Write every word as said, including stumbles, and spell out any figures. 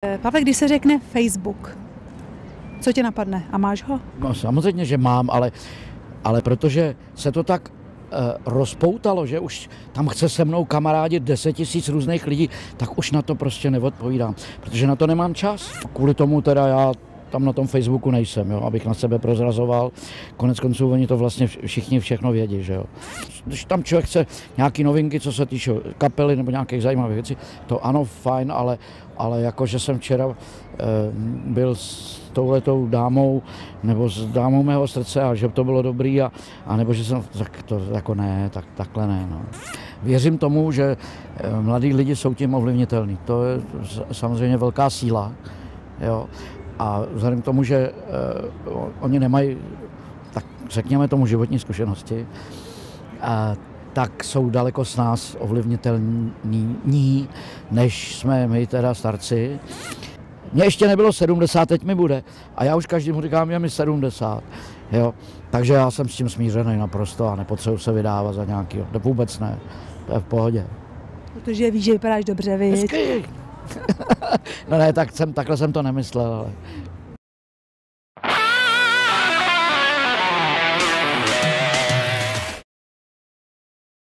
Pavle, když se řekne Facebook, co tě napadne? A máš ho? No samozřejmě, že mám, ale, ale protože se to tak uh, rozpoutalo, že už tam chce se mnou kamarádit deset tisíc různých lidí, tak už na to prostě neodpovídám, protože na to nemám čas. Kvůli tomu teda já tam na tom Facebooku nejsem, jo, abych na sebe prozrazoval. Konec konců oni to vlastně všichni všechno vědí, že jo. Když tam člověk chce nějaké novinky, co se týče kapely nebo nějakých zajímavých věcí, to ano, fajn, ale, ale jako, že jsem včera e, byl s touhletou dámou nebo s dámou mého srdce a že to bylo dobrý a, a nebo že jsem, tak to jako ne, tak, takhle ne, no. Věřím tomu, že mladí lidi jsou tím ovlivnitelní. To je samozřejmě velká síla, jo. A vzhledem k tomu, že uh, oni nemají, tak řekněme tomu, životní zkušenosti, uh, tak jsou daleko s nás ovlivnitelní, než jsme my teda starci. Mně ještě nebylo sedmdesát, teď mi bude. A já už každému říkám, je mi sedmdesát. Jo? Takže já jsem s tím smířený naprosto a nepotřebuji se vydávat za nějakýho. To vůbec ne. To je v pohodě. Protože víš, že vypadáš dobře, viď? No ne, tak jsem, takhle jsem to nemyslel, ale